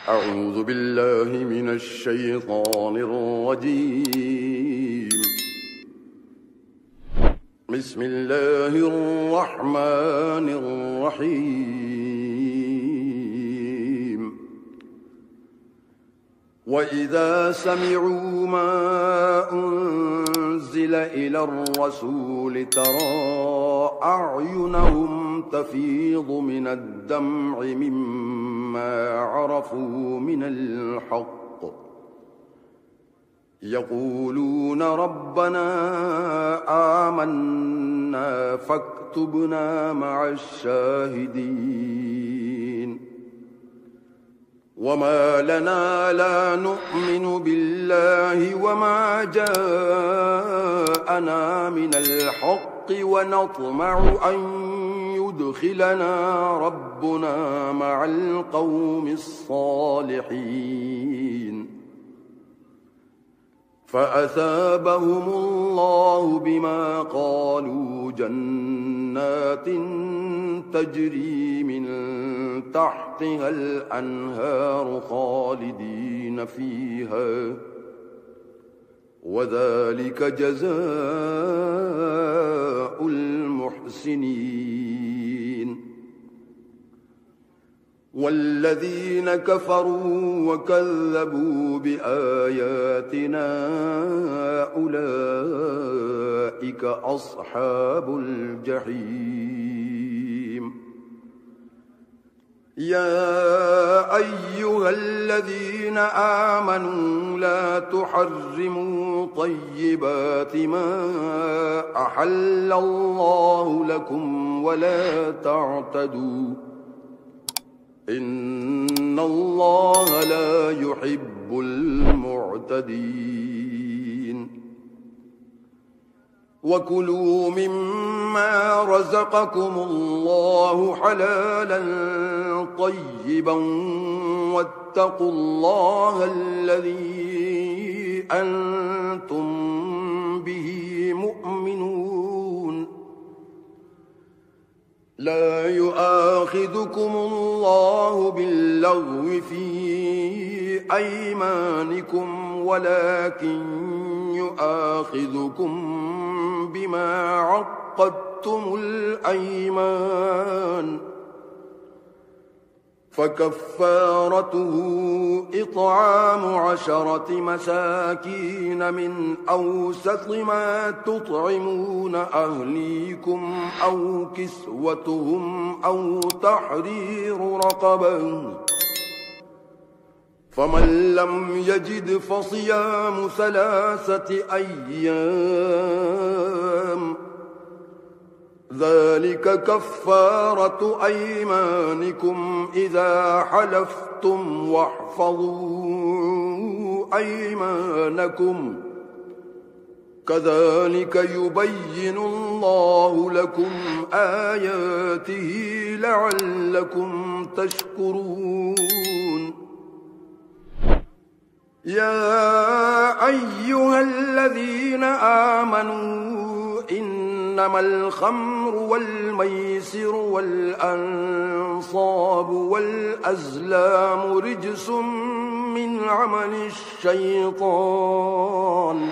أعوذ بالله من الشيطان الرجيم. بسم الله الرحمن الرحيم. وإذا سمعوا ما أنزل إلى الرسول ترى أعينهم تفيض من الدمع مما عرفوا من الحق يقولون ربنا آمنا فاكتبنا مع الشاهدين. وما لنا لا نؤمن بالله وما جاءنا من الحق ونطمع أن يدخلنا ربنا مع القوم الصالحين. فأثابهم الله بما قالوا جنات تجري من تحتها الأنهار خالدين فيها وذلك جزاء المحسنين. والذين كفروا وكذبوا بآياتنا أولئك أصحاب الجحيم. يا أيها الذين آمنوا لا تحرموا طيبات ما أحل الله لكم ولا تعتدوا إن الله لا يحب المعتدين. وكلوا مما رزقكم الله حلالا طيبا واتقوا الله الذي أنتم به مؤمنون. لا يؤاخذكم الله باللغو في أيمانكم ولكن يؤاخذكم بما عقدتم الأيمان. فكفارته إطعام 10 مساكين من أوسط ما تطعمون أهليكم أو كسوتهم أو تحرير رقبة. فمن لم يجد فصيام 3 أيام ذلك كفارة أيمانكم إذا حلفتم واحفظوا أيمانكم كذلك يبين الله لكم آياته لعلكم تشكرون. يا أيها الذين آمنوا إنما الخمر والميسر والأنصاب والأزلام رجس من عمل الشيطان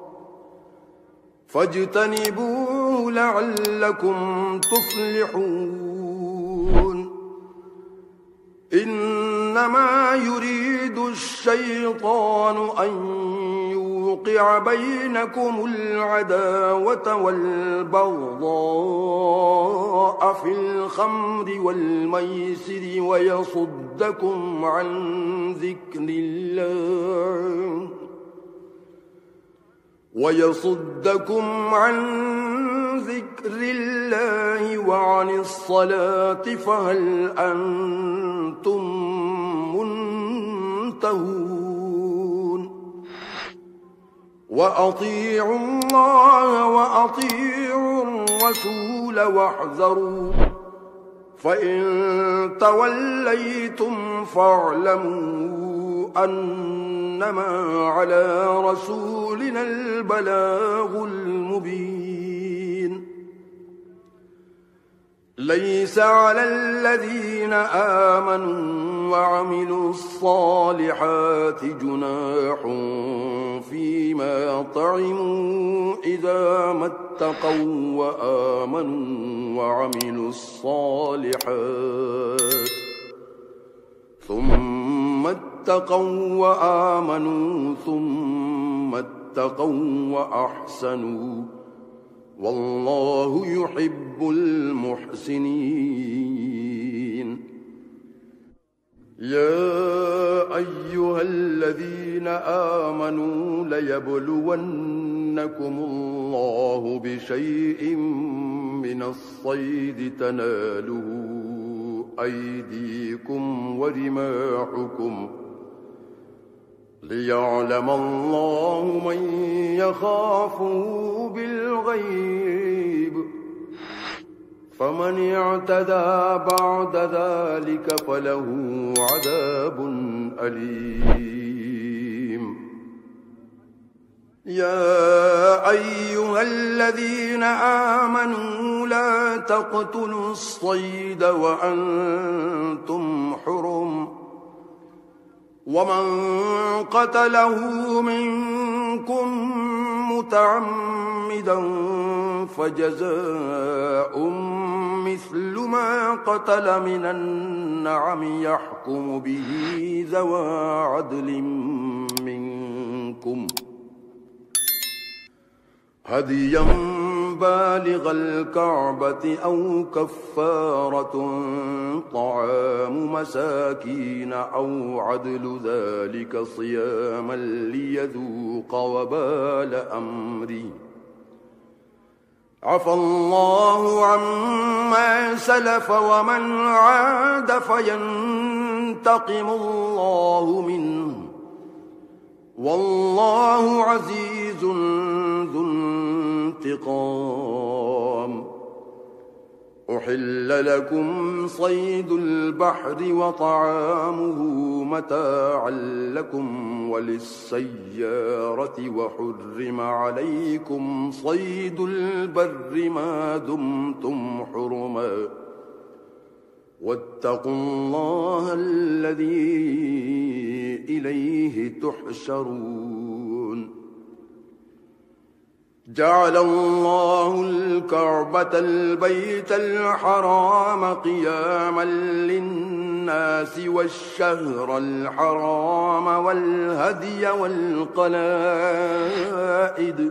فاجتنبوه لعلكم تفلحون. إنما يريد الشيطان أن يوقع بينكم العداوة والبغضاء في الخمر والميسر ويصدكم عن ذكر الله وعن الصلاة فهل أنتم منتهون. وأطيعوا الله وأطيعوا الرسول واحذروا فإن توليتم فاعلموا أنما على رسولنا البلاغ المبين. ليس على الذين آمنوا وعملوا الصالحات جناح فيما طعموا إذا ما اتقوا وآمنوا وعملوا الصالحات ثم اتقوا وآمنوا ثم اتقوا وأحسنوا والله يحب المحسنين. يا أيها الذين آمنوا ليبلونكم الله بشيء من الصيد تناله أيديكم ورماحكم ليعلم الله من يخافه بالغيب فمن اعتدى بعد ذلك فله عذاب أليم. يا أيها الذين آمنوا لا تقتلوا الصيد وأنتم حرم ومن قتله منكم متعمدا فجزاء مثل ما قتل من النعم يحكم به ذوى عدل منكم هديا بالغ الكعبة أو كفارة طعام مساكين أو عدل ذلك صياما ليذوق وبال أمره عفى الله عما سلف ومن عاد فينتقم الله منه والله عزيز ذو انتقام. أحل لكم صيد البحر وطعامه متاعا لكم وللسيارة وحرم عليكم صيد البر ما دمتم حرما واتقوا الله الذي إليه تحشرون. جعل الله الكعبة البيت الحرام قياما للناس والشهر الحرام والهدي والقلائد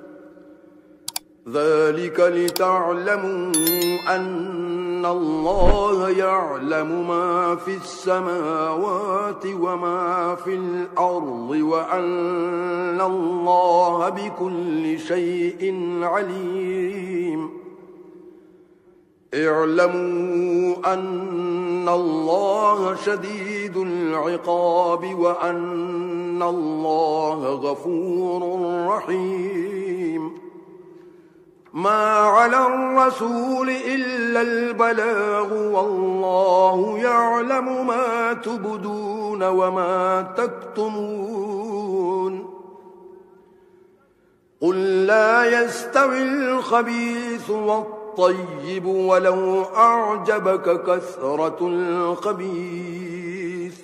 ذلك لتعلموا أن الله يعلم ما في السماوات وما في الأرض وأن الله بكل شيء عليم. اعلموا أن الله شديد العقاب وأن الله غفور رحيم. ما على الرسول إلا البلاغ والله يعلم ما تبدون وما تكتمون. قل لا يستوي الخبيث والطيب ولو أعجبك كثرة الخبيث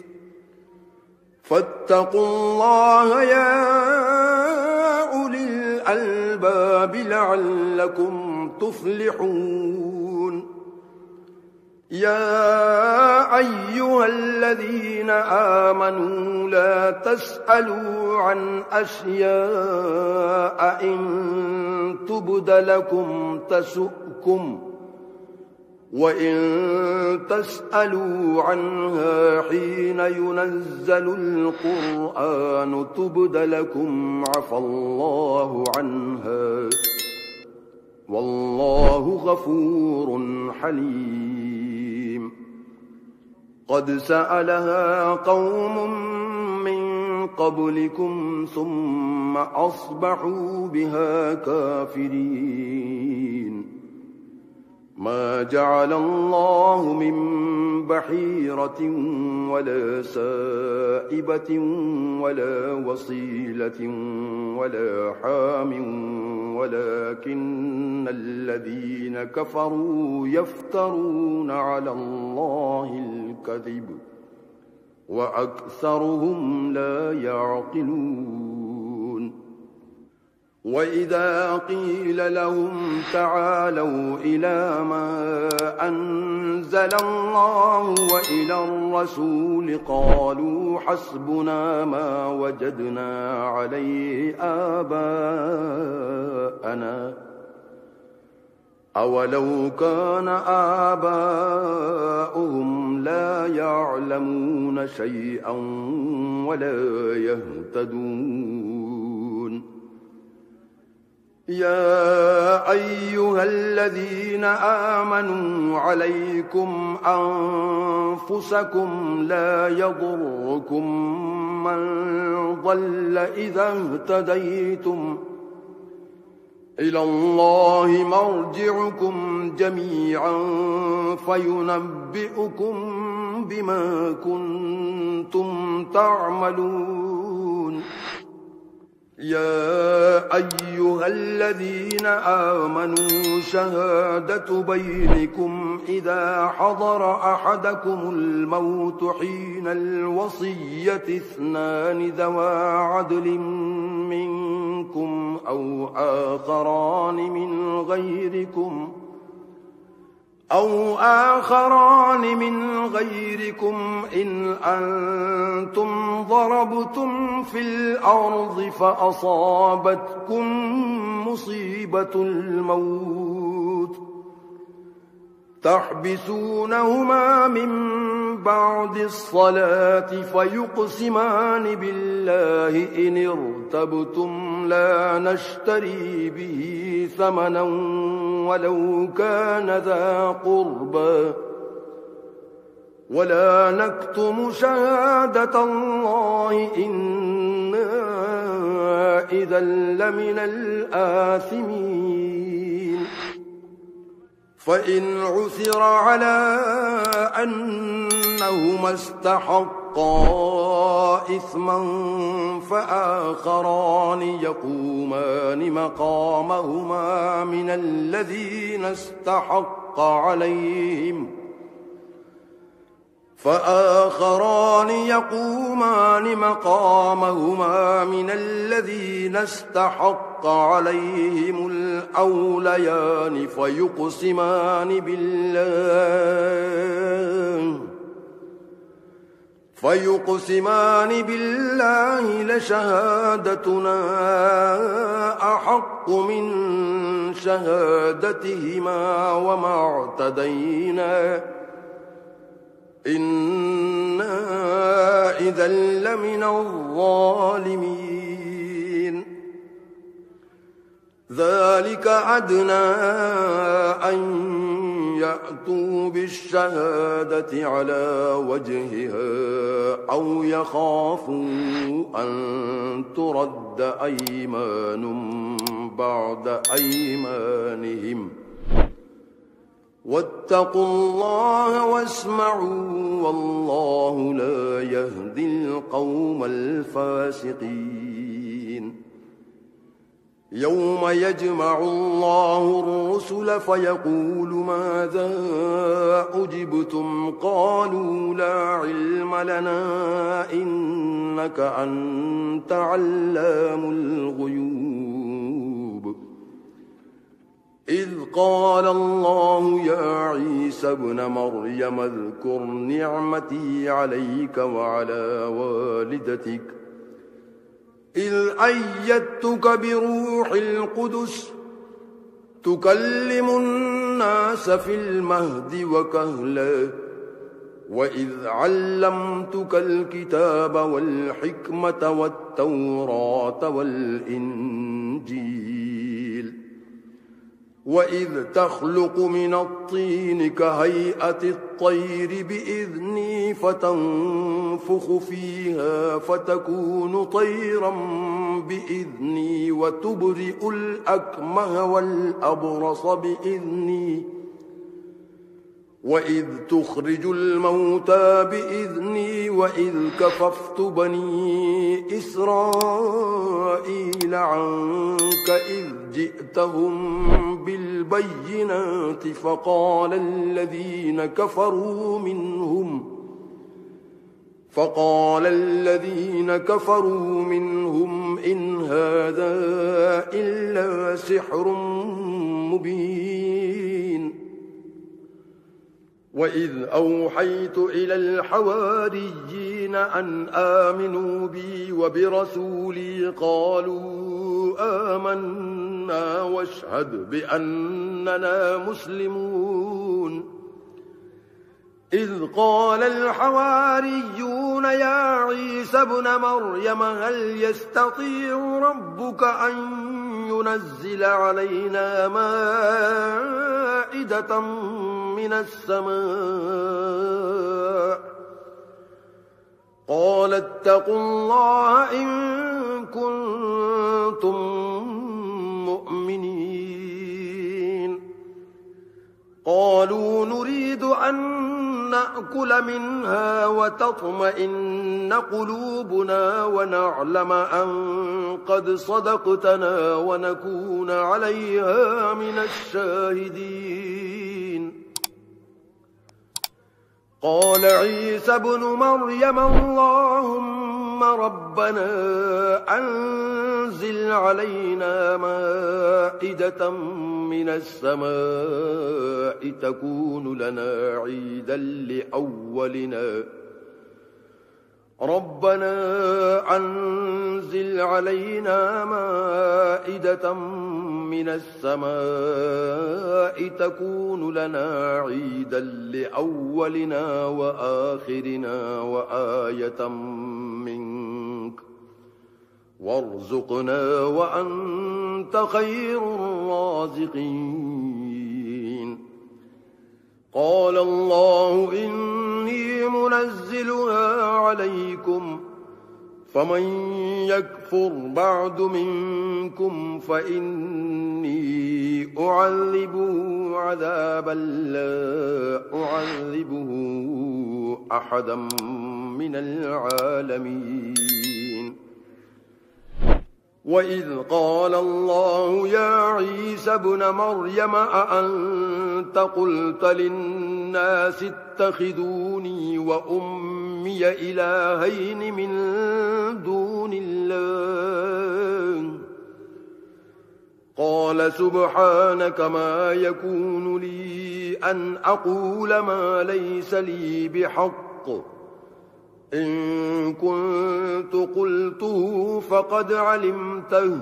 فاتقوا الله يا أولي الألباب لعلكم تفلحون. يا أيها الذين آمنوا لا تسألوا عن أشياء إن تبد لكم تسؤكم وإن تسألوا عنها حين ينزل القرآن تبد لكم عفى الله عنها والله غفور حليم. قد سألها قوم من قبلكم ثم أصبحوا بها كافرين. ما جعل الله من بحيرة ولا سائبة ولا وصيلة ولا حام ولكن الذين كفروا يفترون على الله الكذب وأكثرهم لا يعقلون وإذا قيل لهم تعالوا إلى ما أنزل الله وإلى الرسول قالوا حسبنا ما وجدنا عليه آباءنا أولو كان آباؤهم لا يعلمون شيئا ولا يهتدون يا أيها الذين آمنوا عليكم أنفسكم لا يضركم من ضل إذا اهتديتم إلى الله مرجعكم جميعا فينبئكم بما كنتم تعملون يا أيها الذين آمنوا شهادة بينكم إذا حضر أحدكم الموت حين الوصية اثنان ذوى عدل منكم أو آخران من غيركم إن أنتم ضربتم في الأرض فأصابتكم مصيبة الموت تحبسونهما من بعد الصلاة فيقسمان بالله إن ارتبتم لا نشتري به ثمنا ولو كان ذا قربى ولا نكتم شهادة الله إنا إذا لمن الآثمين فإن عثر على أنهما استحقا إثما فآخران يقومان مقامهما من الذين استحق عليهم الأوليان فيقسمان بالله لشهادتنا أحق من شهادتهما وما اعتدينا إنا إذا لمن الظالمين ذلك أدنى أن يأتوا بالشهادة على وجهها أو يخافوا أن ترد أيمان بعد أيمانهم واتقوا الله واسمعوا والله لا يهدي القوم الفاسقين يوم يجمع الله الرسل فيقول ماذا أجبتم قالوا لا علم لنا إنك أنت علام الغيوب إذ قال الله يا عيسى ابن مريم اذكر نعمتي عليك وعلى والدتك إذ أيدتك بروح القدس تكلم الناس في المهد وكهلا وإذ علمتك الكتاب والحكمة والتوراة والإنجيل وإذ تخلق من الطين كهيئة الطير بإذني فتنفخ فيها فتكون طيرا بإذني وتبرئ الأكمه والأبرص بإذني وإذ تخرج الموتى بإذني وإذ كففت بني إسرائيل عنك إذ جئتهم بالبينات فقال الذين كفروا منهم إن هذا إلا سحر مبين وإذ أوحيت إلى الحواريين أن آمنوا بي وبرسولي قالوا آمنا واشهد بأننا مسلمون إذ قال الحواريون يا عيسى ابن مريم هل يستطيع ربك أن ينزل علينا مائدة من السماء قال اتقوا الله إن كنتم مؤمنين قالوا نريد أن نأكل منها وتطمئن قلوبنا ونعلم أن قد صدقتنا ونكون عليها من الشاهدين قال عيسى ابن مريم اللهم ربنا أنزل علينا مائدة من السماء تكون لنا عيدا لأولنا ربنا أنزل علينا مائدة من السماء تكون لنا عيدا لأولنا وآخرنا وآية منك وارزقنا وأنت خير الرازقين قال الله إني منزلها عليكم فمن يكفر بعد منكم فإني أعذبه عذابا لا أعذبه أحدا من العالمين وإذ قال الله يا عيسى ابن مريم أأنت قلت للناس اتخذوني وأمي إلهين من دون الله قال سبحانك ما يكون لي أن أقول ما ليس لي بحق إن كنت قلته فقد علمته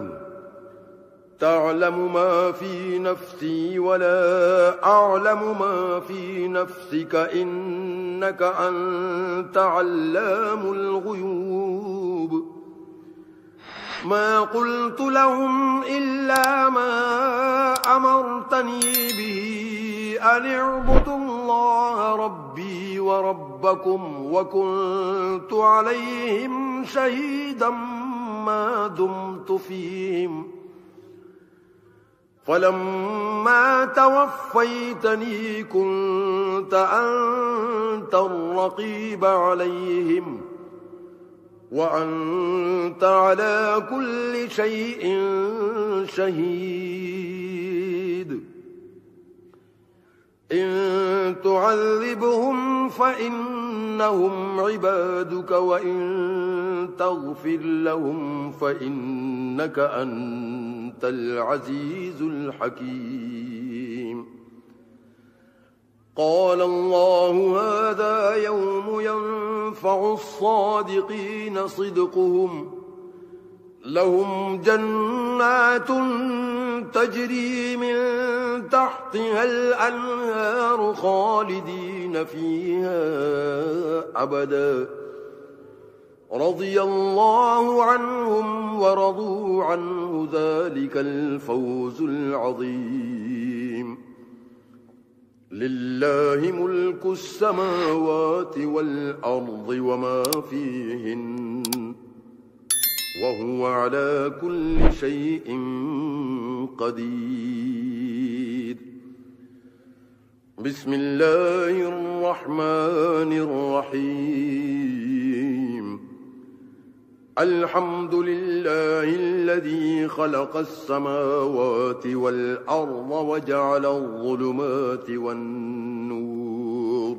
تعلم ما في نفسي ولا أعلم ما في نفسك إنك أنت علام الغيوب ما قلت لهم إلا ما أمرتني به أن اعبدوا الله ربي وربكم وكنت عليهم شهيدا ما دمت فيهم فلما توفيتني كنت أنت الرقيب عليهم وأنت على كل شيء شهيد إن تعذبهم فإنهم عبادك وإن تغفر لهم فإنك أنت العزيز الحكيم قال الله هذا يوم ينفع الصادقين صدقهم لهم جنات تجري من تحتها الأنهار خالدين فيها أبدا رضي الله عنهم ورضوا عنه ذلك الفوز العظيم لله ملك السماوات والأرض وما فيهن وهو على كل شيء قدير بسم الله الرحمن الرحيم الحمد لله الذي خلق السماوات والأرض وجعل الظلمات والنور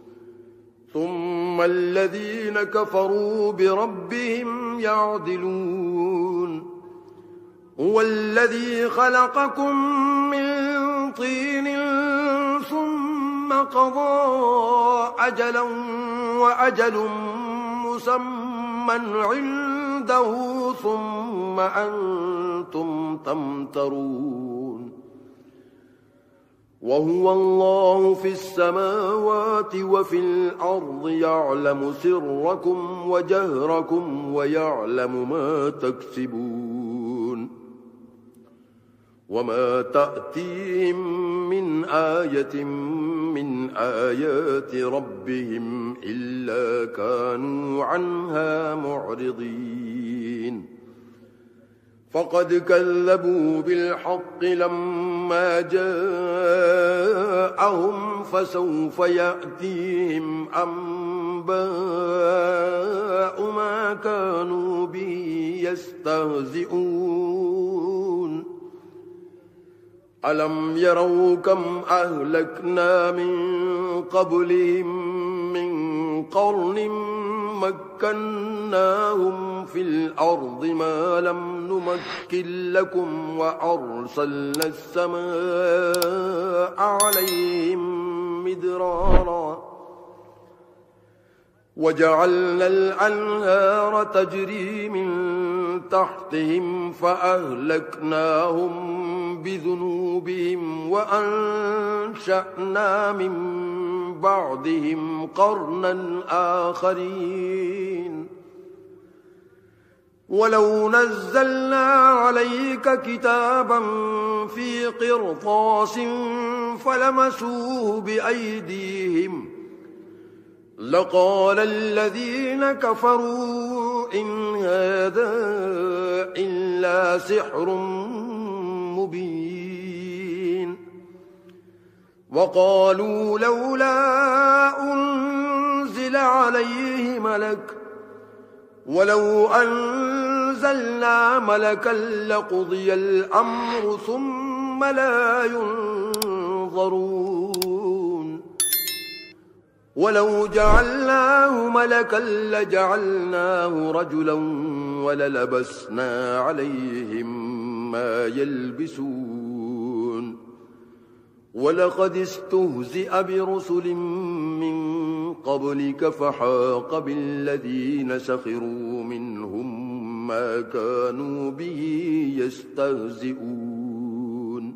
ثم الذين كفروا بربهم يعدلون هو الذي خلقكم من طين ثم قضى أجلا وأجل مسمى عنده ثم أنتم تمترون وهو الله في السماوات وفي الأرض يعلم سركم وجهركم ويعلم ما تكسبون وما تأتيهم من آية من آيات ربهم إلا كانوا عنها معرضين فقد كذبوا بالحق لما جاءهم فسوف يأتيهم أنباء ما كانوا به يستهزئون ألم يروا كم أهلكنا من قبلهم من قرن مكناهم في الأرض ما لم نمكن لكم وأرسلنا السماء عليهم مدرارا وجعلنا الأنهار تجري من تحتهم فأهلكناهم بذنوبهم وأنشأنا من بعدهم قرنا آخرين ولو نزلنا عليك كتابا في قرطاس فلمسوه بأيديهم لقال الذين كفروا إن هذا إلا سحر مبين وقالوا لولا أنزل عليه ملك ولو أنزلنا ملكا لقضي الأمر ثم لا ينظرون ولو جعلناه ملكا لجعلناه رجلا وللبسنا عليهم ما يلبسون ولقد استهزئ برسل من قبلك فحاق بالذين سخروا منهم ما كانوا به يستهزئون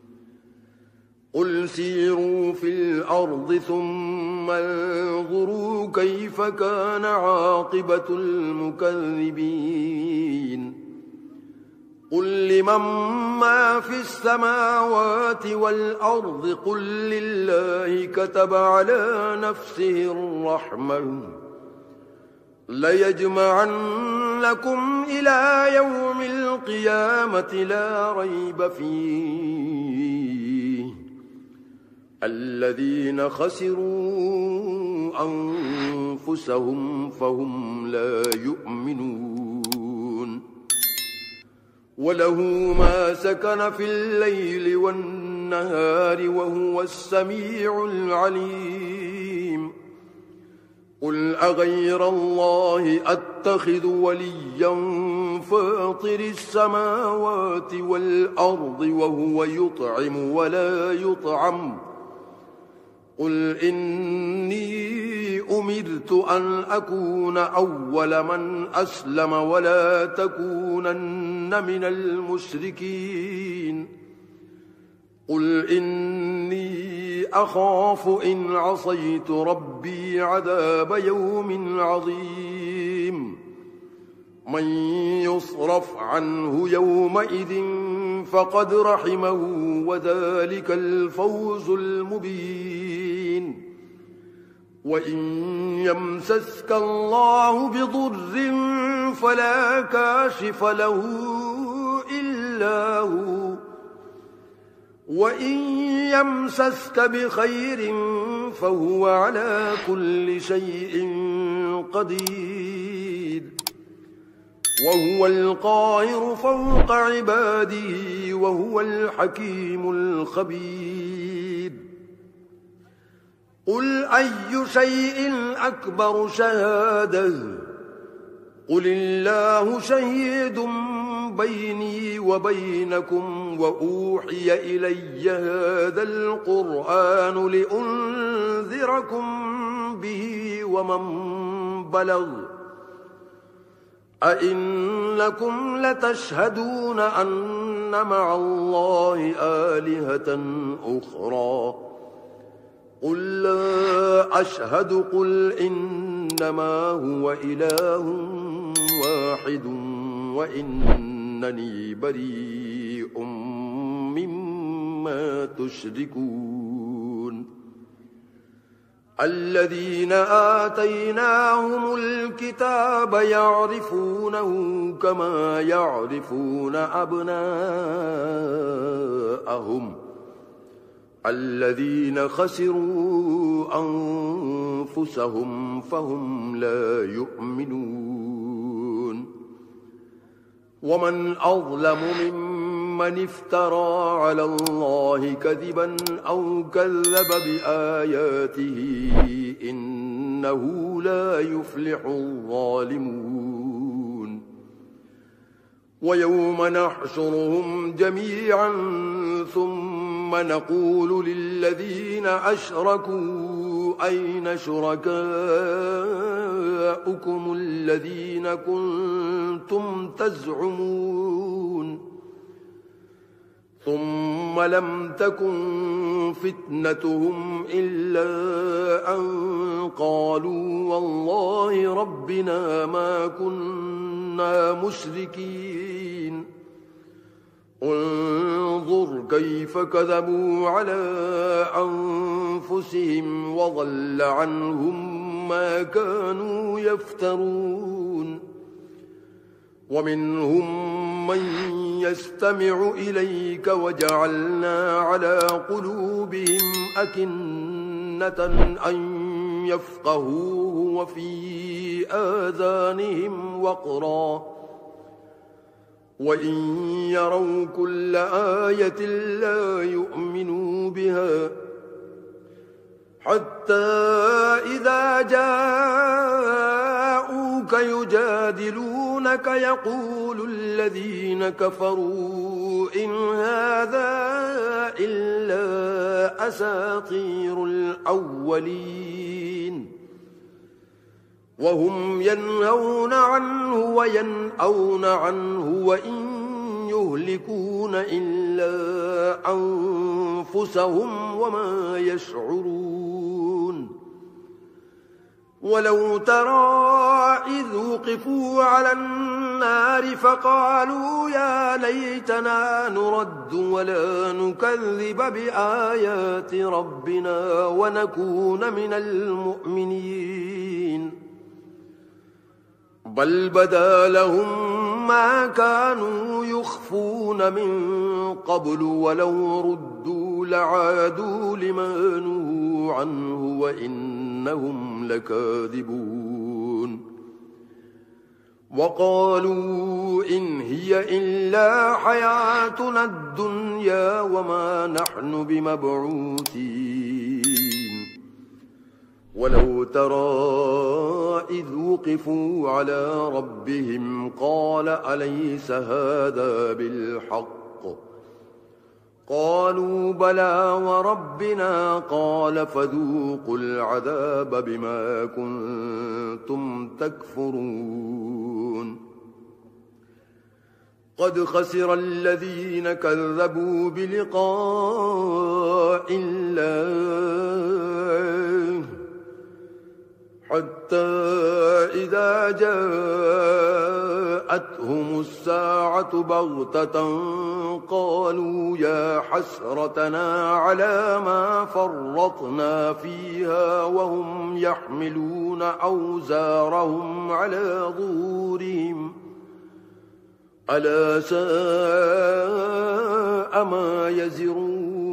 قل سيروا في الأرض ثم انظروا كيف كان عاقبة المكذبين قل لمن ما في السماوات والأرض قل لله كتب على نفسه الرحمة ليجمعنكم إلى يوم القيامة لا ريب فيه الذين خسروا أنفسهم فهم لا يؤمنون وله ما سكن في الليل والنهار وهو السميع العليم قل أغير الله أتخذ وليا فاطر السماوات والأرض وهو يطعم ولا يطعم قل إني أمرت أن أكون أول من أسلم ولا تكونن من المشركين قل إني أخاف إن عصيت ربي عذاب يوم عظيم من يصرف عنه يومئذ فقد رحمه وذلك الفوز المبين وإن يمسسك الله بضر فلا كاشف له إلا هو وإن يمسسك بخير فهو على كل شيء قدير وهو القاهر فوق عباده وهو الحكيم الخبير قل أي شيء أكبر شهادة قل الله شهيد بيني وبينكم وأوحي إلي هذا القرآن لأنذركم به ومن بلغ أئنكم لتشهدون أن مع الله آلهة أخرى قل لا أشهد قل إنما هو إله واحد وإنني بريء مما تشركون الذين آتيناهم الكتاب يعرفونه كما يعرفون أبناءهم الذين خسروا أنفسهم فهم لا يؤمنون ومن أظلم ممن افترى على الله كذبا أو كذب بآياته إنه لا يفلح الظالمون ويوم نحشرهم جميعا ثم نقول للذين أشركوا أين شركاؤكم الذين كنتم تزعمون ثم لم تكن فتنتهم إلا أن قالوا والله ربنا ما كنا مشركين انظر كيف كذبوا على أنفسهم وضل عنهم ما كانوا يفترون ومنهم من يستمع إليك وجعلنا على قلوبهم أكنة أن يفقهوه وفي آذانهم وقرا وإن يروا كل آية لا يؤمنوا بها حتى إذا جاءوك يجادلونك يقول الذين كفروا إن هذا إلا أساطير الأولين وهم ينهون عنه وينأون عنه وإن يهلكون إلا أنفسهم وما يشعرون ولو ترى إذ وقفوا على النار فقالوا يا ليتنا نرد ولا نكذب بآيات ربنا ونكون من المؤمنين بل بدا لهم ما كانوا يخفون من قبل ولو ردوا لعادوا لما نهوا عنه وإنهم لكاذبون وقالوا إن هي إلا حياتنا الدنيا وما نحن بمبعوثين ولو ترى إذ وقفوا على ربهم قال أليس هذا بالحق قالوا بلى وربنا قال فذوقوا العذاب بما كنتم تكفرون قد خسر الذين كذبوا بلقاء الله حتى إذا جاءتهم الساعة بغتة قالوا يا حسرتنا على ما فرطنا فيها وهم يحملون أوزارهم على ظهورهم ألا ساء ما يزرون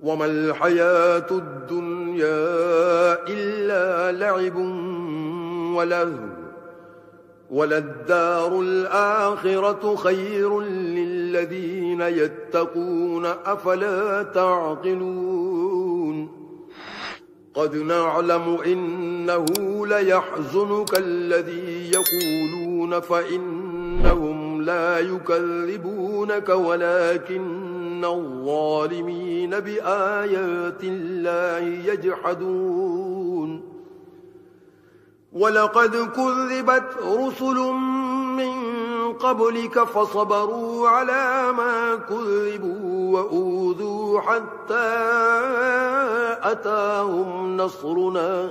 وما الحياة الدنيا إلا لعب ولهو وللدار الآخرة خير للذين يتقون أفلا تعقلون قد نعلم إنه ليحزنك الذي يقولون فإنهم لا يكذبونك ولكن الظالمين بآيات الله يجحدون ولقد كذبت رسل من قبلك فصبروا على ما كذبوا وأوذوا حتى أتاهم نصرنا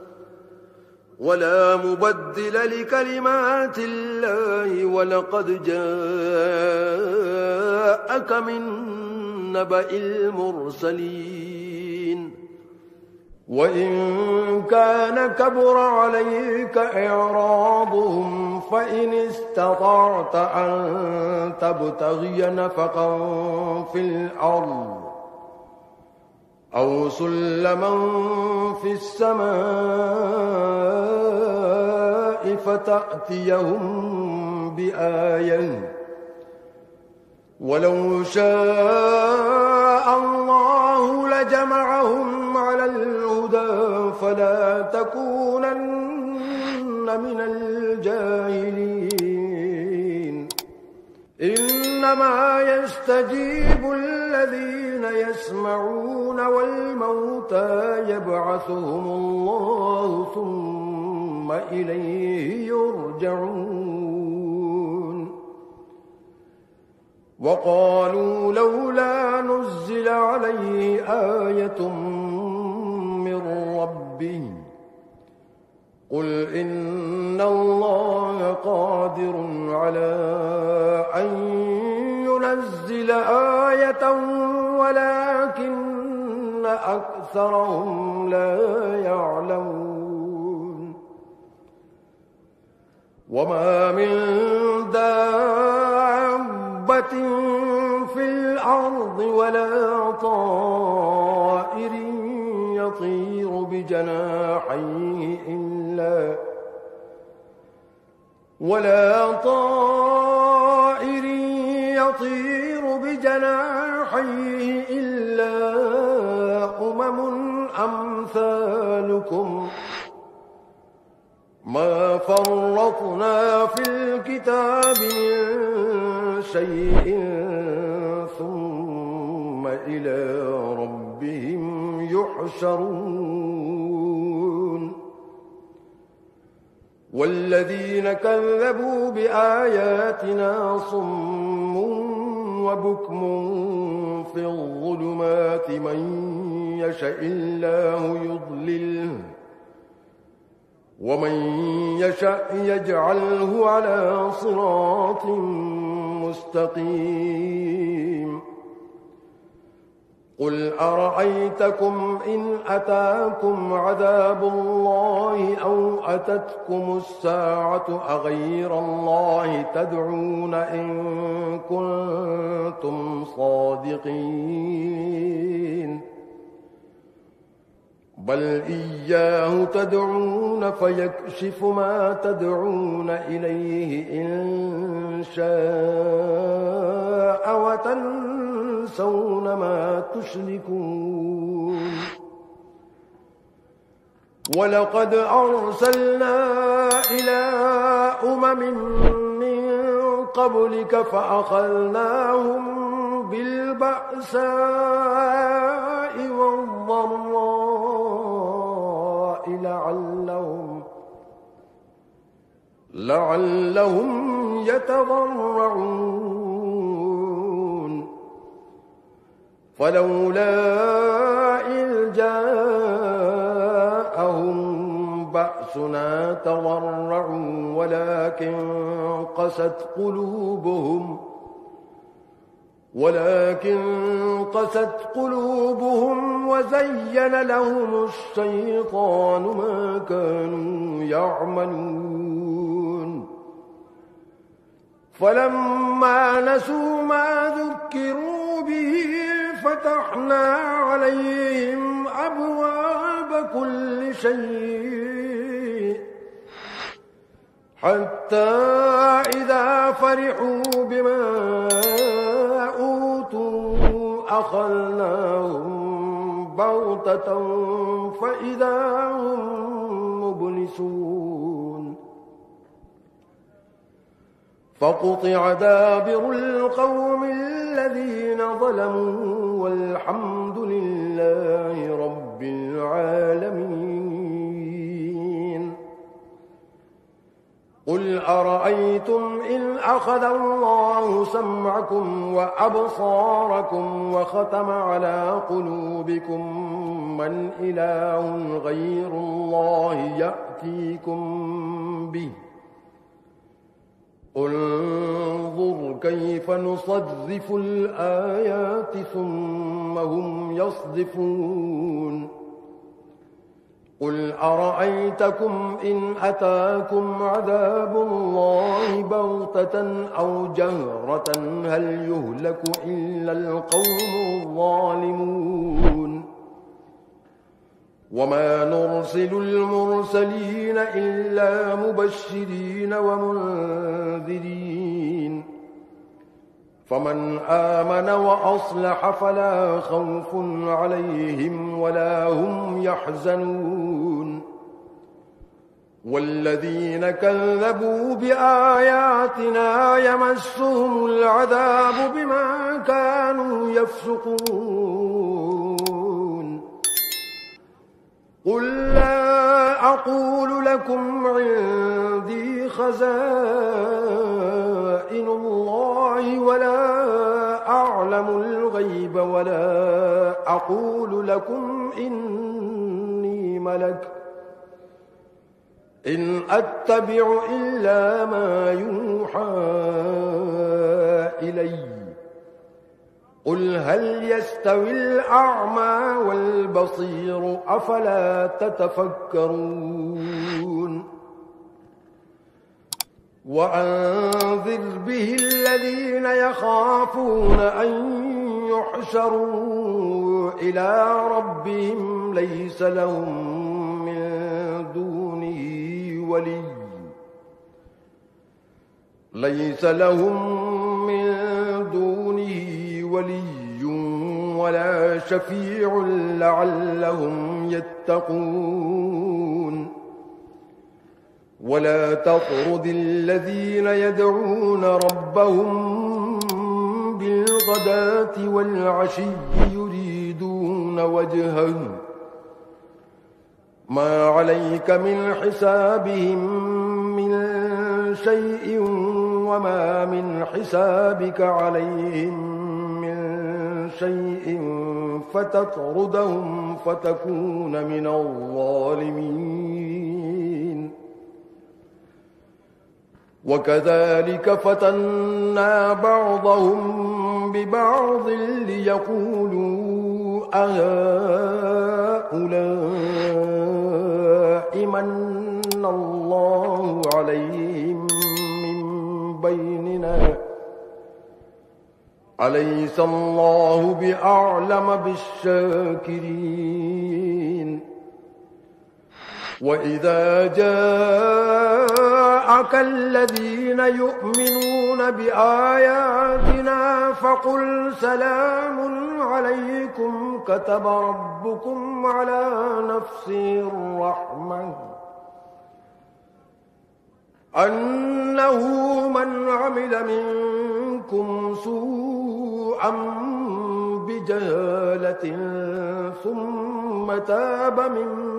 ولا مبدل لكلمات الله ولقد جاءك من نبأ المرسلين وإن كان كبر عليك إعراضهم فإن استطعت أن تبتغي نفقا في الأرض أو سلما في السماء فتأتيهم بآية ولو شاء الله لجمعهم على الهدى فلا تكونن من الجاهلين إنما يستجيب الذين يسمعون والموتى يبعثهم الله ثم إليه يرجعون وقالوا لولا نزل عليه آية من ربه قل إن الله قادر على أن ينزل آية ولكن أكثرهم لا يعلمون وما من دابة في الأرض ولا طائر يطير بجناحيه إلا أمم أمثالكم ما فرطنا في الكتاب من شيء ثم إلى ربهم يحشرون والذين كذبوا بآياتنا صم وبكم في الظلمات من يشاء الله يضلله ومن يشاء يجعله على صراط مستقيم قل أرأيتكم إن أتاكم عذاب الله أو أتتكم الساعة أغير الله تدعون إن كنتم صادقين بل إياه تدعون فيكشف ما تدعون إليه إن شاء وتنسون ما تشركون ولقد أرسلنا إلى أمم من قبلك فأخذناهم بالبأساء والضراء لعلهم يتضرعون فلولا إذ جاءهم بأسنا تضرعوا ولكن قست قلوبهم وزين لهم الشيطان ما كانوا يعملون فلما نسوا ما ذكروا به فتحنا عليهم أبواب كل شيء حتى إذا فرحوا بما أوتوا أخذناهم بغتة فإذا هم مبلسون فقطع دابر القوم الذين ظلموا والحمد لله رب العالمين قل أرأيتم إن أخذ الله سمعكم وأبصاركم وختم على قلوبكم من إله غير الله يأتيكم به انظر كيف نصرف الآيات ثم هم يصدفون قل أرأيتكم إن أتاكم عذاب الله بغتة أو جهرة هل يهلك إلا القوم الظالمون وما نرسل المرسلين إلا مبشرين ومنذرين فمن آمن وأصلح فلا خوف عليهم ولا هم يحزنون والذين كذبوا بآياتنا يمسهم العذاب بما كانوا يفسقون قل لا أقول لكم عندي خزائن الله ولا أعلم الغيب ولا أقول لكم إني ملك إن أتبع إلا ما يوحى إلي قل هل يستوي الأعمى والبصير أفلا تتفكرون وأنذر به الذين يخافون أن يحشروا إلى ربهم ليس لهم من دونه ولي ولا شفيع لعلهم يتقون ولا تطرد الذين يدعون ربهم بالغداة والعشي يريدون وجهه ما عليك من حسابهم من شيء وما من حسابك عليهم من شيء فتطردهم فتكون من الظالمين وكذلك فتنا بعضهم ببعض ليقولوا أهؤلاء من الله عليهم من بيننا أليس الله بأعلم بالشاكرين وإذا جاءك الذين يؤمنون بآياتنا فقل سلام عليكم كتب ربكم على نفسه الرحمة أنه من عمل منكم سوءا بجهالة ثم تاب من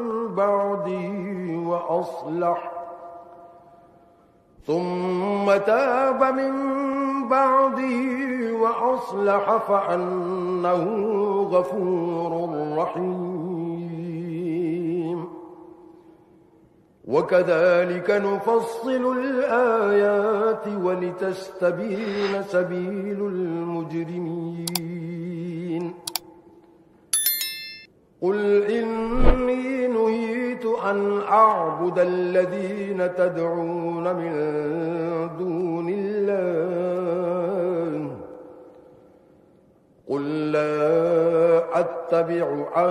بعده وأصلح فأنه غفور رحيم وكذلك نفصل الآيات ولتستبين سبيل المجرمين قل إني نهيت أن أعبد الذين تدعون من دون الله قل لا أتبع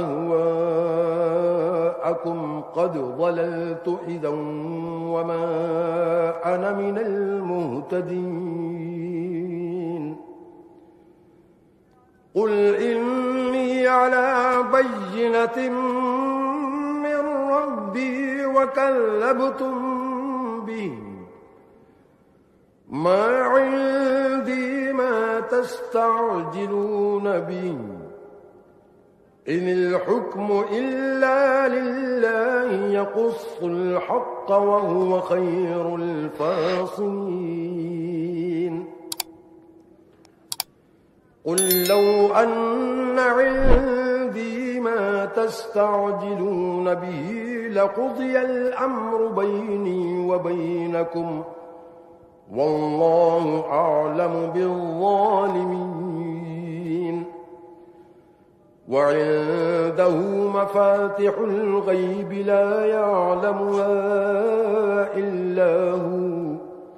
أهواءكم قد ضللت إذا وما أنا من المهتدين قل إني على بينة من ربي وكذبتم به ما عندي ما تستعجلون به إن الحكم إلا لله يقص الحق وهو خير الفاصلين قل لو أن عندي ما تستعجلون به لقضي الأمر بيني وبينكم والله أعلم بالظالمين وعنده مفاتح الغيب لا يعلمها إلا هو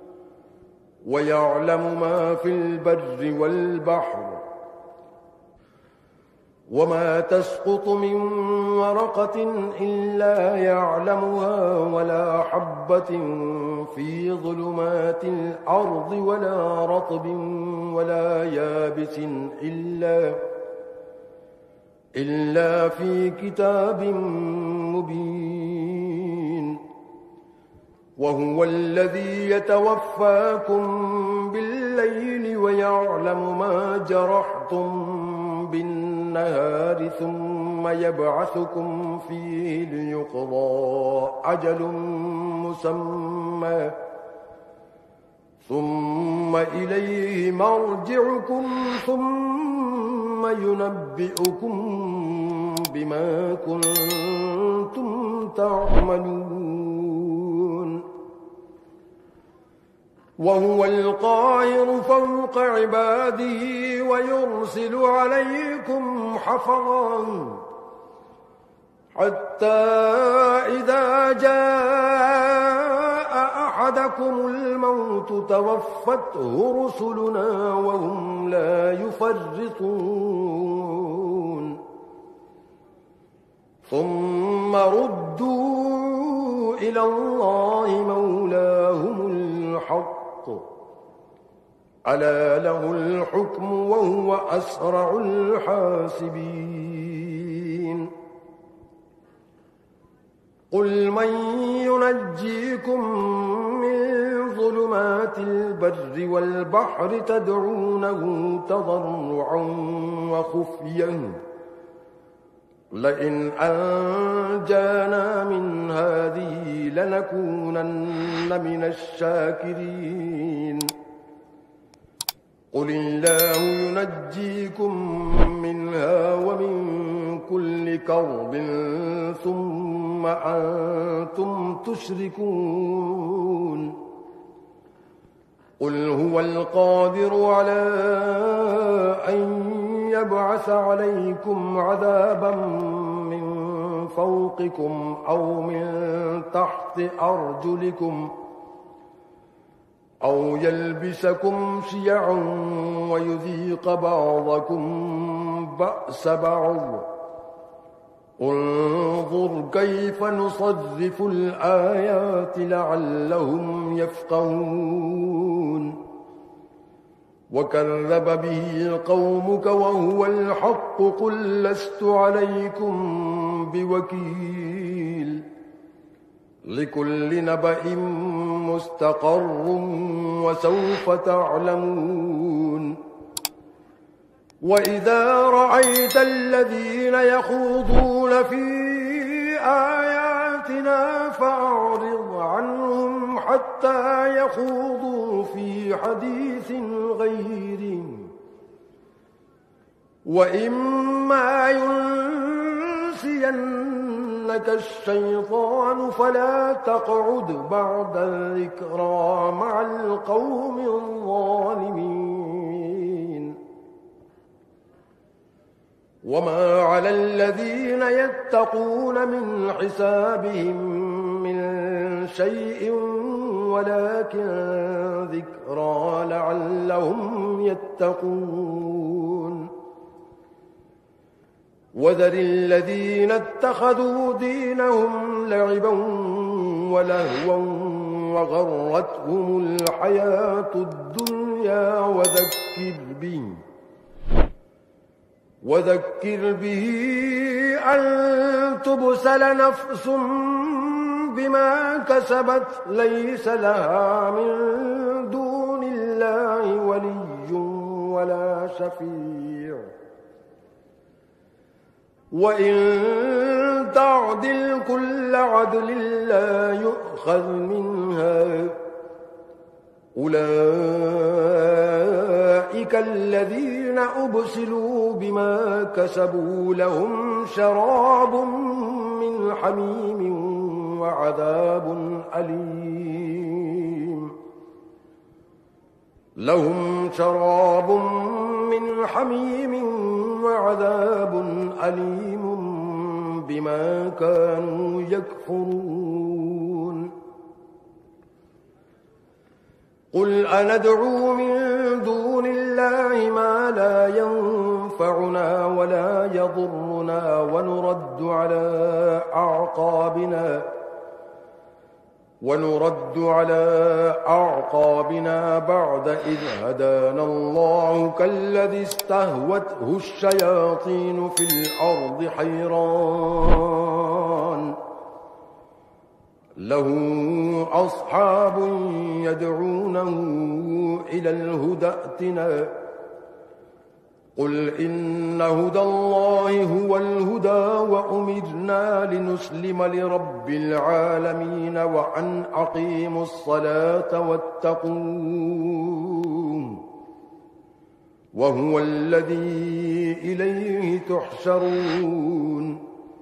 ويعلم ما في البر والبحر وما تسقط من ورقة إلا يعلمها ولا حبة في ظلمات الأرض ولا رطب ولا يابس إلا في كتاب مبين وهو الذي يتوفاكم بالليل ويعلم ما جرحتم بالنهار ثم يبعثكم فيه ليقضى أجل مسمى ثم إليه مرجعكم ثم ينبئكم بما كنتم تعملون وهو القاهر فوق عباده ويرسل عليكم حفظا حتى إذا جاء أحدكم الموت توفته رسلنا وهم لا يفرطون ثم ردوا إلى الله مولاهم الحق ألا له الحكم وهو أسرع الحاسبين قل من ينجيكم من ظلمات البر والبحر تدعونه تضرعا وخفيا لئن أنجانا من هذه لنكونن من الشاكرين قل الله ينجيكم منها ومن كل كرب ثم أنتم تشركون قل هو القادر على أن يبعث عليكم عذابا من فوقكم أو من تحت أرجلكم أو يلبسكم شيعا ويذيق بعضكم بأس بعض انظر كيف نصرف الآيات لعلهم يفقهون وكذب به قومك وهو الحق قل لست عليكم بوكيل لكل نبأ مستقر وسوف تعلمون وإذا رأيت الذين يخوضون في آياتنا فأعرض عنهم حتى يخوضوا في حديث غيره وإما ينسينك الشيطان فلا تقعد بعد الذكرى مع القوم الظالمين وما على الذين يتقون من حسابهم من شيء ولكن ذكرى لعلهم يتقون وذر الذين اتخذوا دينهم لعبا ولهوا وغرتهم الحياة الدنيا وذكر به أن تبسل نفس بما كسبت ليس لها من دون الله ولي ولا شفيع وإن تعدل كل عدل لا يؤخذ منها أولئك الذين أبسلوا بما كسبوا لهم شراب من حميم وعذاب أليم لهم شراب من حميم وعذاب أليم بما كانوا يكفرون قل أندعو من دون الله ما لا ينفعنا ولا يضرنا ونرد على أعقابنا بعد إذ هدانا الله كالذي استهوته الشياطين في الأرض حيران له أصحاب يدعونه إلى الهدى ائتنا قل إن هدى الله هو الهدى وأمرنا لنسلم لرب العالمين وأن أقيموا الصلاة واتقوه وهو الذي إليه تحشرون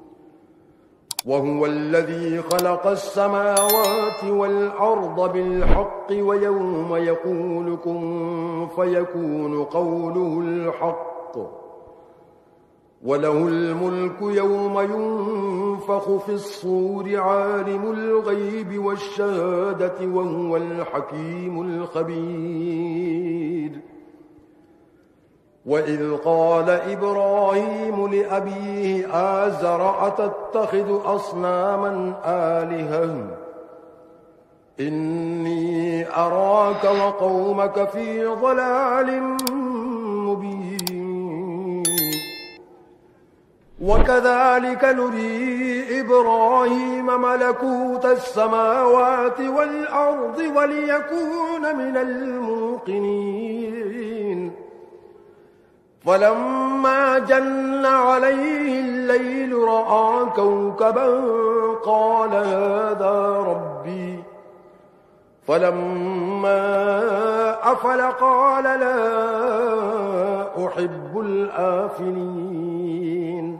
وهو الذي خلق السماوات والأرض بالحق ويوم يقول كن فيكون قوله الحق وله الملك يوم ينفخ في الصور عالم الغيب والشهادة وهو الحكيم الخبير وإذ قال إبراهيم لأبيه آزر أتتخذ أصناما آلهة إني أراك وقومك في ضلال مبين وكذلك نري إبراهيم ملكوت السماوات والأرض وليكون من الموقنين فلما جن عليه الليل رأى كوكبا قال هذا ربي فلما أفل قال لا أحب الآفلين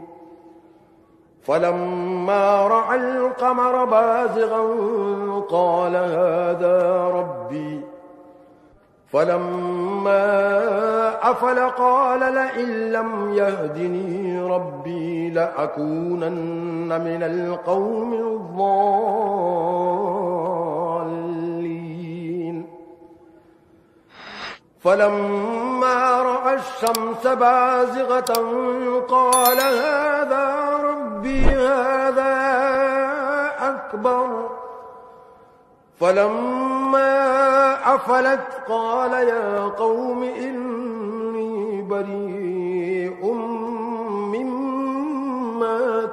فلما رأى القمر بازغا قال هذا ربي فلما أفل قال لئن لم يهدني ربي لأكونن من القوم الضالين فلما رأى الشمس بازغة قال هذا ربي هذا أكبر فلما أفلت قال يا قوم إني بريء مما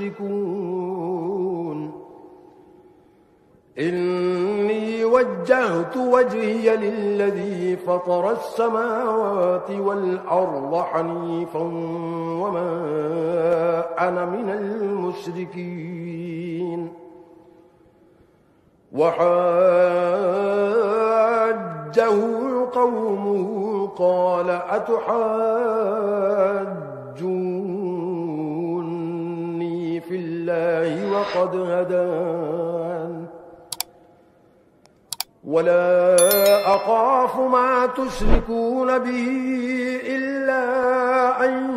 تشركون إني وجهت وجهي للذي فطر السماوات والأرض حنيفا وما أنا من المشركين وحاجه قومه قال أتحاجوني في الله وقد هدان ولا أخاف ما تشركون به إلا أن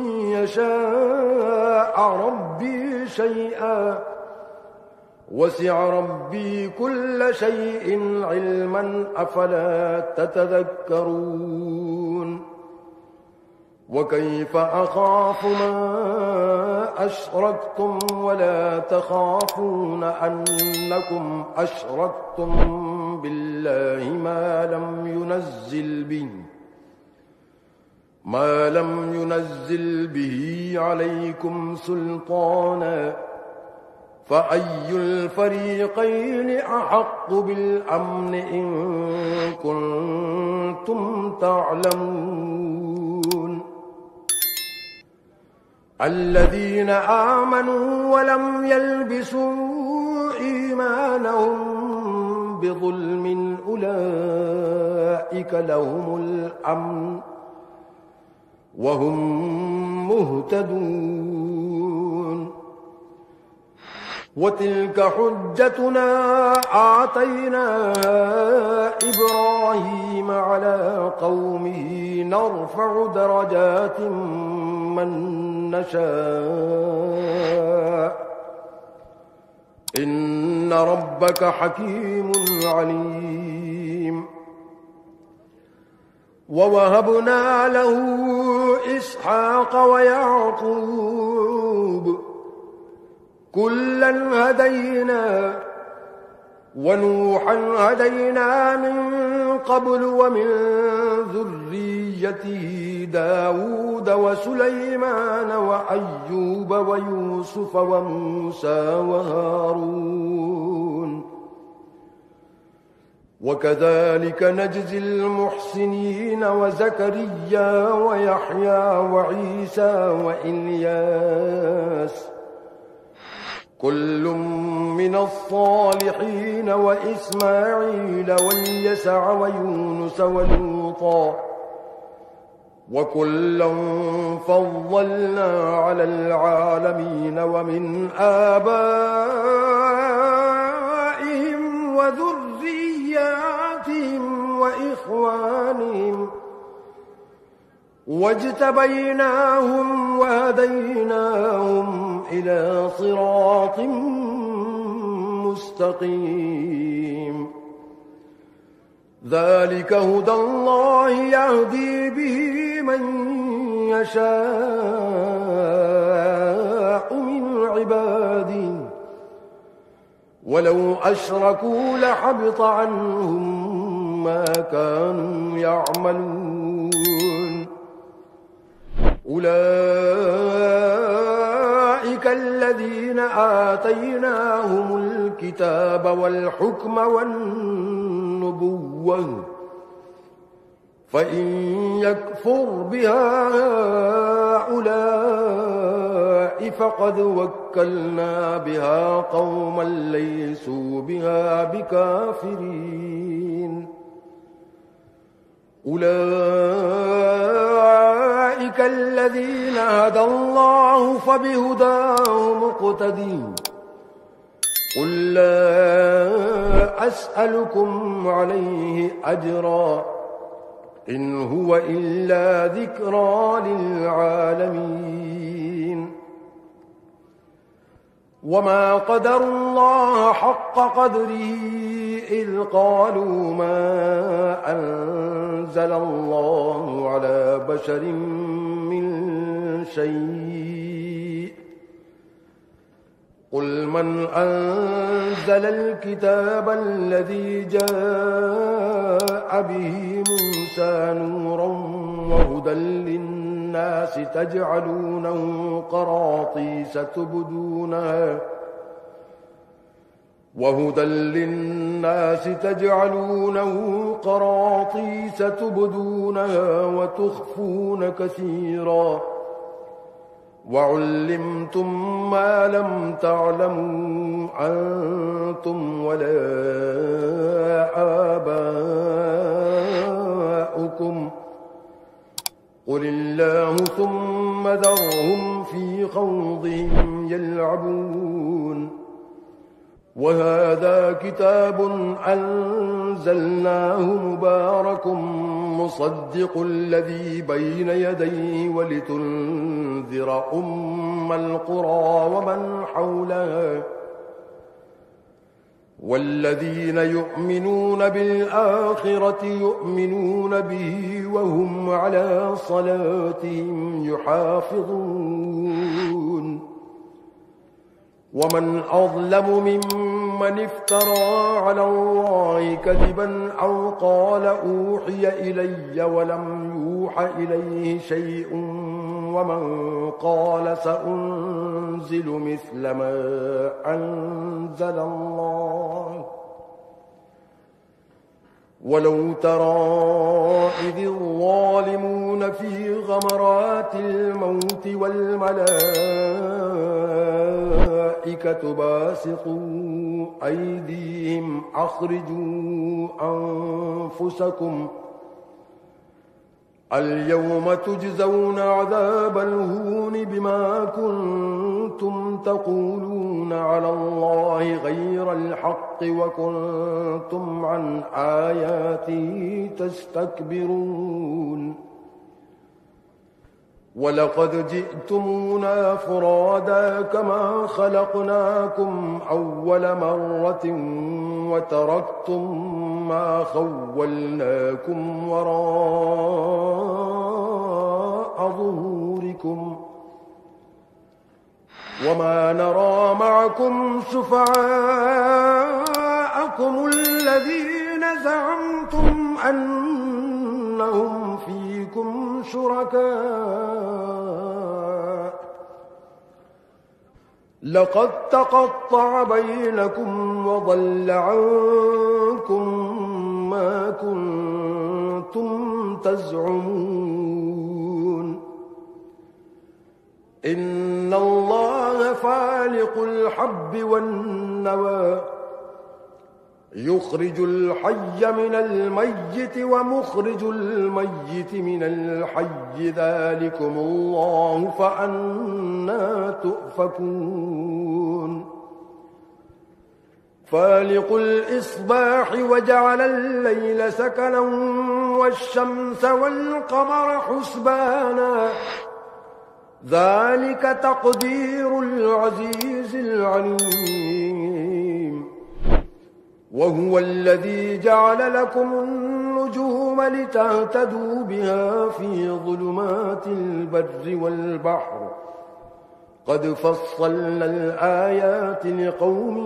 يشاء ربي شيئا وسع ربي كل شيء علما أفلا تتذكرون وكيف أخاف ما أشركتم ولا تخافون أنكم أشركتم بالله ما لم ينزل به عليكم سلطانا فأي الفريقين أحق بالأمن إن كنتم تعلمون الذين آمنوا ولم يلبسوا إيمانهم بظلم أولئك لهم الأمن وهم مهتدون وتلك حجتنا آتيناها إبراهيم على قومه نرفع درجات من نشاء إن ربك حكيم عليم ووهبنا له إسحاق ويعقوب كلا هدينا ونوحا هدينا من قبل ومن ذريته داود وسليمان وأيوب ويوسف وموسى وهارون وكذلك نجزي المحسنين وزكريا ويحيى وعيسى وإلياس كل من الصالحين وإسماعيل واليسع ويونس ولوطا وكلا فضلنا على العالمين ومن آبائهم وذرياتهم وإخوانهم واجتبيناهم وهديناهم إلى صراط مستقيم ذلك هدى الله يهدي به من يشاء من عباده ولو أشركوا لحبط عنهم ما كانوا يعملون أولئك الذين آتيناهم الكتاب والحكم والنبوة فإن يكفر بها هؤلاء فقد وكلنا بها قوما ليسوا بها بكافرين أولئك الذين هدى الله فبهداه مقتدي قل لا أسألكم عليه أجرا إن هو إلا ذكرى للعالمين وما قدروا الله حق قدره إذ قالوا ما أنزل الله على بشر من شيء قل من أنزل الكتاب الذي جاء به موسى نورا وهدى للناس تجعلونه قراطيس تبدونها وتخفون كثيرا وعلمتم ما لم تعلموا أنتم ولا آباؤكم قل الله ثم ذرهم في خوضهم يلعبون وهذا كتاب أنزلناه مبارك مصدق الذي بين يديه ولتنذر أم القرى ومن حولها والذين يؤمنون بالآخرة يؤمنون به وهم على صلاتهم يحافظون ومن أظلم ممن افترى على الله كذبا أو قال أوحي إلي ولم يوح إليه شيء ومن قال سأنزل مثل ما أنزل الله ولو ترى إذ الظالمون في غمرات الموت والملائكة باسطوا أيديهم أخرجوا أنفسكم اليوم تجزون عذاب الهون بما كنتم تقولون على الله غير الحق وكنتم عن آياته تستكبرون ولقد جئتمونا فرادا كما خلقناكم أول مرة وتركتم ما خولناكم وراء ظهوركم وما نرى معكم شفعاءكم الذين زعمتم أنهم فيكم شركاء لقد تقطع بينكم وضل عنكم ما كنتم تزعمون إن الله فالق الحب والنوى يخرج الحي من الميت ومخرج الميت من الحي ذلكم الله فأنى تؤفكون فالق الإصباح وجعل الليل سكنا والشمس والقمر حسبانا ذلك تقدير العزيز العليم وهو الذي جعل لكم النجوم لتهتدوا بها في ظلمات البر والبحر قد فصلنا الآيات لقوم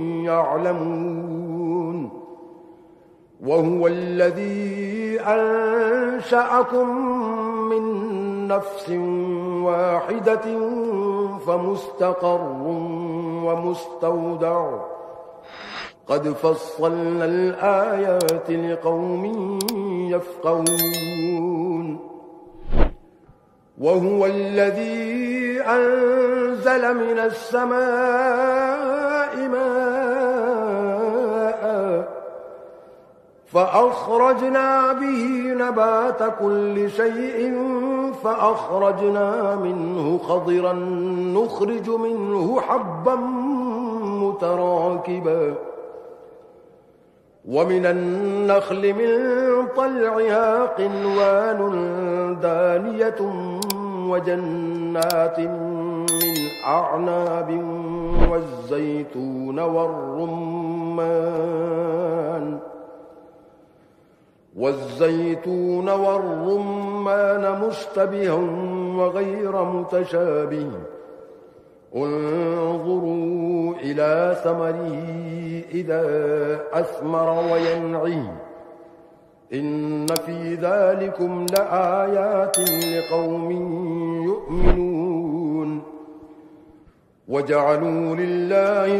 يعلمون وهو الذي أنشأكم من نفس واحدة فمستقر ومستودع قد فصلنا الآيات لقوم يفقهون وهو الذي أنزل من السماء ماء فأخرجنا به نبات كل شيء فأخرجنا منه خضرا نخرج منه حبا متراكبا ومن النخل من طلعها قنوان دانية وجنات من أعناب والزيتون والرمان مشتبها وغير متشابه انظروا إلى ثمره إذا أثمر وينعي إن في ذلكم لآيات لقوم يؤمنون وجعلوا لله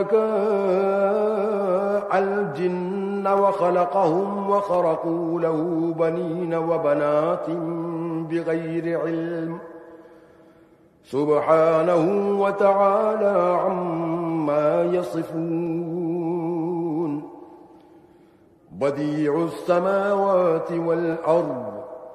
شركاء الجن وخلقهم وخرقوا له بنين وبنات بغير علم سبحانه وتعالى عما يصفون بديع السماوات والأرض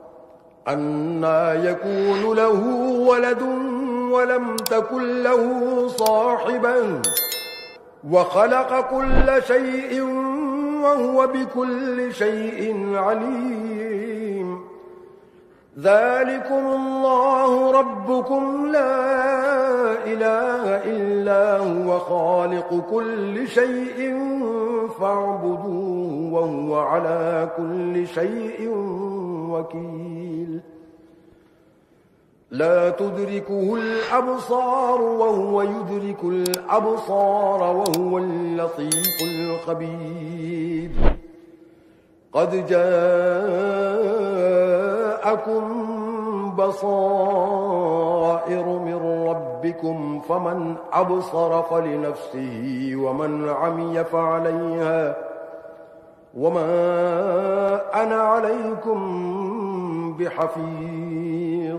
أنى يكون له ولد ولم تكن له صاحبة وخلق كل شيء وهو بكل شيء عليم ذلكم الله ربكم لا إله إلا هو خالق كل شيء فاعبدوه وهو على كل شيء وكيل لا تدركه الأبصار وهو يدرك الأبصار وهو اللطيف الخبير قد جاءكم بصائر من ربكم فمن أبصر فلنفسه ومن عمي فعليها وما أنا عليكم بحفيظ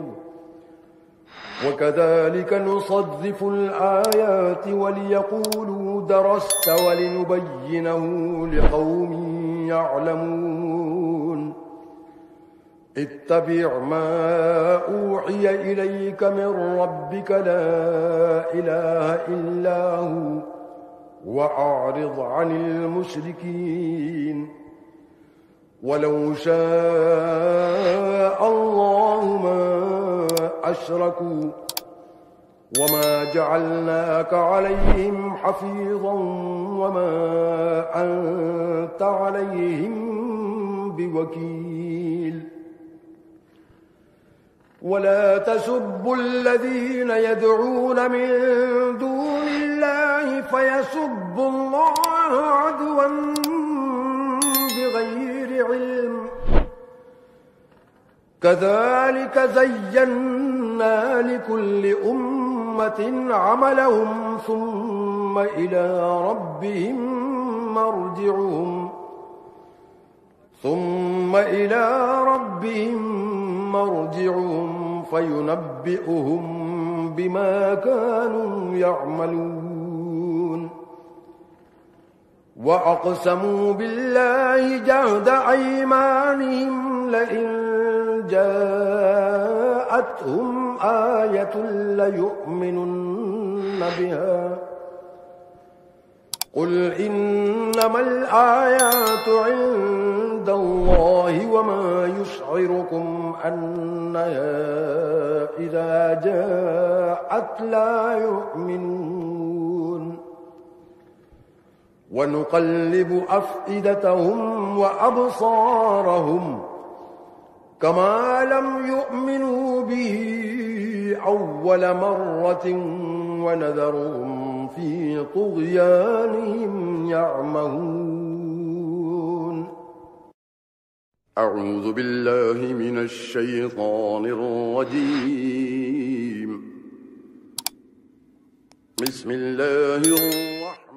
وكذلك نصرف الآيات وليقولوا درست ولنبينه لقوم يعلمون اتبع ما أوحي إليك من ربك لا إله إلا هو وأعرض عن المشركين ولو شاء الله ما أشركوا وما جعلناك عليهم حفيظا وما أنت عليهم بوكيل ولا تسبوا الذين يدعون من دون الله فيسبوا الله عدوا بغير علم كذلك زينا لكل أمة عملهم ثم إلى ربهم مرجعهم فينبئهم بما كانوا يعملون وأقسموا بالله جهد أيمانهم لئن جاءتهم آية ليؤمنن بها قل إنما الآيات عند الله وما يشعركم أنها إذا جاءت لا يؤمنون ونقلب أفئدتهم وأبصارهم كما لم يؤمنوا به أول مرة ونذرهم في طغيانهم يعمهون أعوذ بالله من الشيطان الرجيم بسم الله الرحمن